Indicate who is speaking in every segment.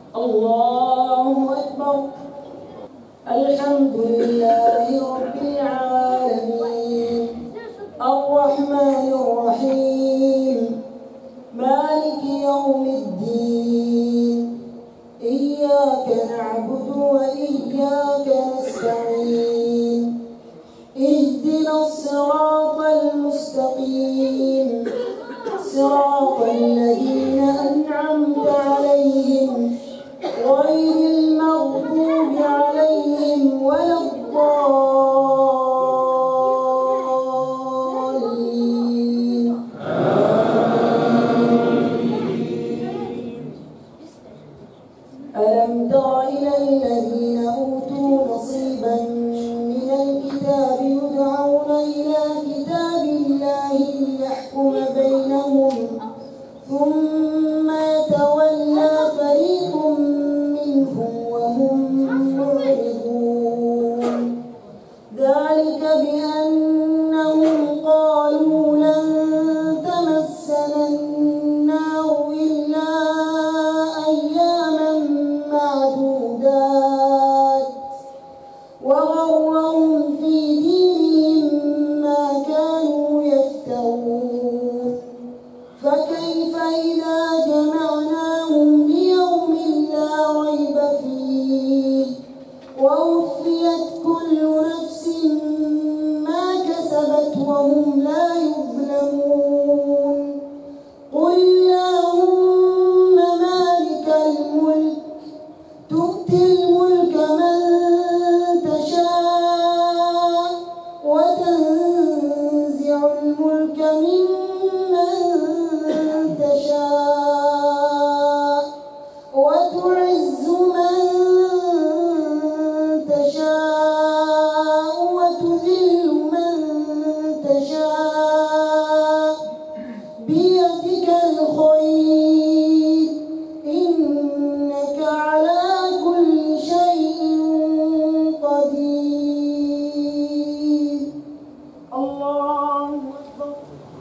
Speaker 1: الله أكبر. الحمد لله رب العالمين الرحمن الرحيم مالك يوم الدين إياك نعبد وإياك نستعين اهدنا الصراط المستقيم صراط الذين أنعمت عليهم غير المغضوب عليهم ولا الضالين. ألم تر إلى الذين أوتوا نصيبا من الكتاب يدعون إلى كتاب الله ليحكم بينهم ثم يتولى فريق منهم وهم معرضون ذلك بأنهم قالوا لن تمسنا النار إلا أياما معدودات وغرهم في دينهم ما كانوا يفترون فكيف إذا جمعناهم ليوم لا ريب فيه ووفيت كل نفس ما كسبت وهم لا يظلمون قل اللهم مالك الملك تؤتي الملك من تشاء وتنزع الملك ممن تشاء وتعز من تشاء وتذل من تشاء بيدك الخير إنك على كل شيء قدير. الله أكبر.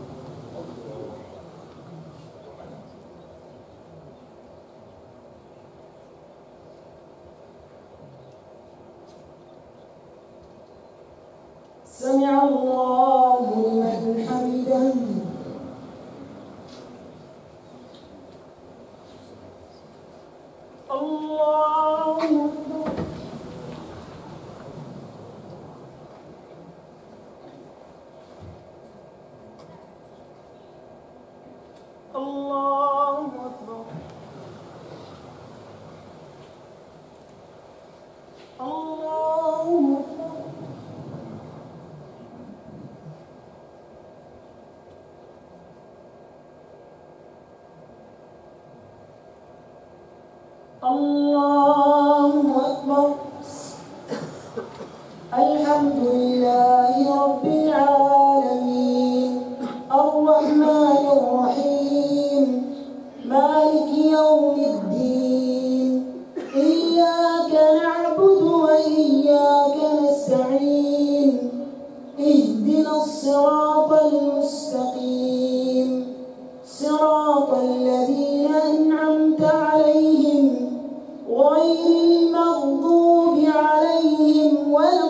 Speaker 1: سمع الله لمن حمده. الله أكبر. الله أكبر. الله أكبر. الله أكبر. الحمد لله رب العالمين الرحمن الرحيم مالك يوم الدين إياك نعبد وإياك نستعين اهدنا الصراط المستقيم صراط الذين أنعمت عليهم غير المغضوب عليهم ولا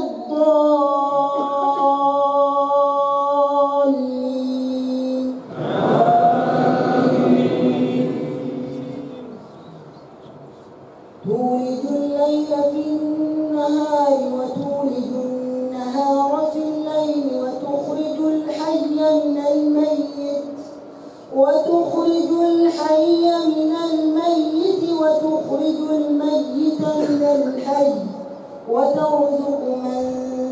Speaker 1: الضالين. تولد الليل في النهار وتولد النهار في الليل وتخرج الحي من الميت وتخرج الميت من الحي وترزق من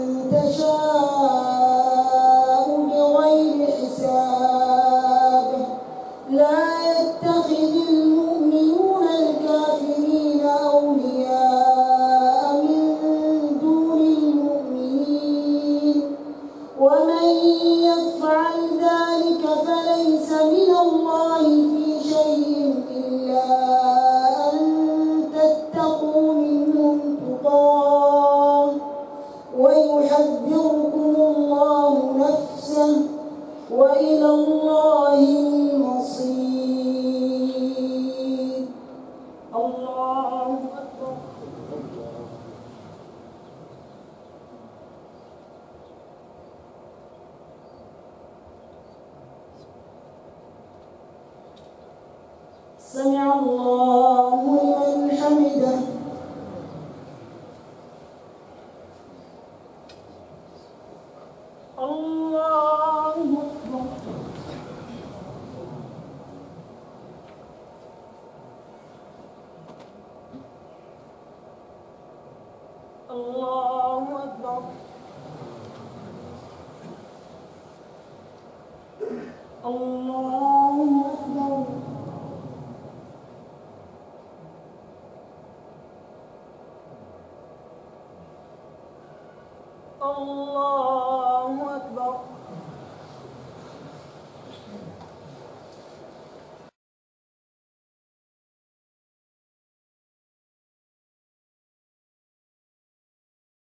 Speaker 1: تشاء بغير حساب. لا يتخذ المؤمنون الكافرين أولياء من دون المؤمنين ومن يفعل ذلك فليس من الله في شيء إلا أن تتقوا منهم تقاه ويحذركم الله نفسه وإلى الله المصير. الله سمع الله لمن حمده. الله أكبر. الله أكبر. الله أكبر. الله